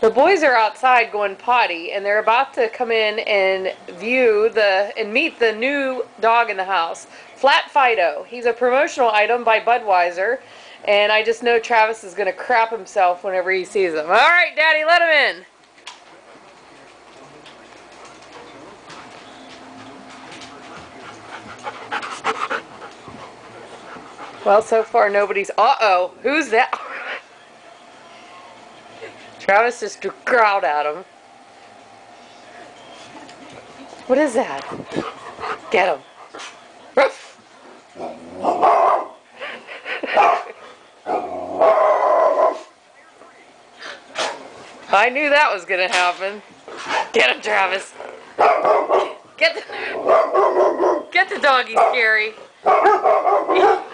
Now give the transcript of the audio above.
The boys are outside going potty, and they're about to come in and meet the new dog in the house, Flat Fido. He's a promotional item by Budweiser, and I just know Travis is going to crap himself whenever he sees him. All right, Daddy, let him in. Well, so far nobody's... Uh-oh, who's that? Travis just growled at him. What is that? Get him. I knew that was going to happen. Get him, Travis. Get the doggy, Scary.